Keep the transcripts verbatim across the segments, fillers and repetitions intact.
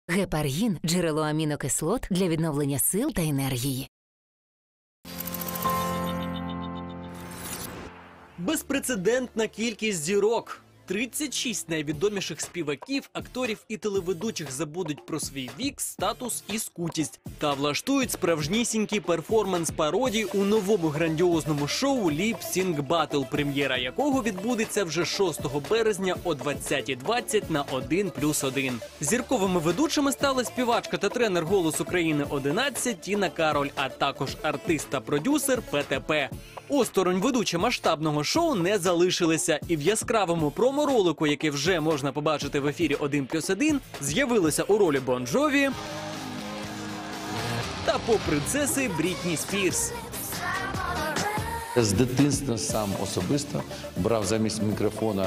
Гепаргін – джерело амінокислот для відновлення сил та енергії. Безпрецедентна кількість зірок. тридцять шість найвідоміших співаків, акторів і телеведучих забудуть про свій вік, статус і скутість та влаштують справжнісінький перформанс-пародій у новому грандіозному шоу «Lip Sync Battle», прем'єра якого відбудеться вже шостого березня о двадцятій двадцять на один плюс один. Зірковими ведучими стали співачка та тренер «Голос України одинадцять» Тіна Кароль, а також артист та продюсер Пе Те Пе. Осторонь ведучі масштабного шоу не залишилися, і в яскравому промо-ролику, який вже можна побачити в ефірі один плюс один, з'явилися у ролі Бон Джові та поп-принцеси Брітні Спірс. З дитинства сам особисто брав замість мікрофона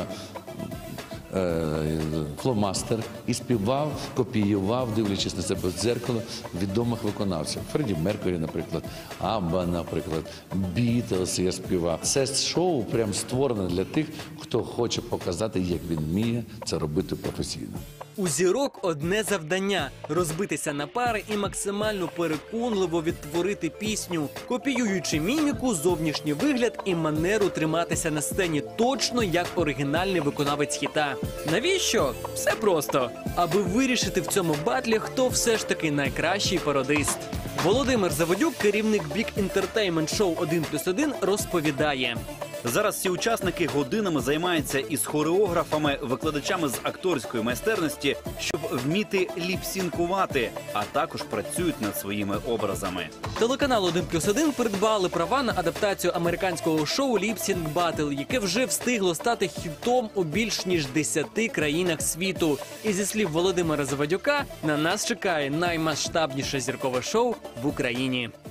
фломастер і співав, копіював, дивлячись на себе в дзеркало, відомих виконавців. Фредді Меркурі, наприклад, Абба, наприклад, Бітлз я співав. Це шоу прям створене для тих, хто хоче показати, як він вміє це робити професійно. У зірок одне завдання – розбитися на пари і максимально переконливо відтворити пісню, копіюючи міміку, зовнішній вигляд і манеру триматися на сцені точно як оригінальний виконавець хіта. Навіщо? Все просто. Аби вирішити в цьому батлі, хто все ж таки найкращий пародист. Володимир Заводюк, керівник Big Entertainment Show один плюс один, розповідає. Зараз ці учасники годинами займаються із хореографами, викладачами з акторської майстерності, щоб вміти ліпсінкувати, а також працюють над своїми образами. Телеканал один плюс один придбали права на адаптацію американського шоу «Lip Sync Battle», яке вже встигло стати хітом у більш ніж десяти країнах світу. І зі слів Володимира Заводюка, на нас чекає наймасштабніше зіркове шоу в Україні.